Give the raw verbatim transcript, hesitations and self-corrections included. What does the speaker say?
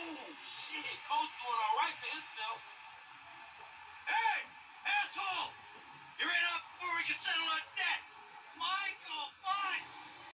shit. Coach doing all right for himself. Hey, asshole! You're in up before we can settle our debts. Michael, fine.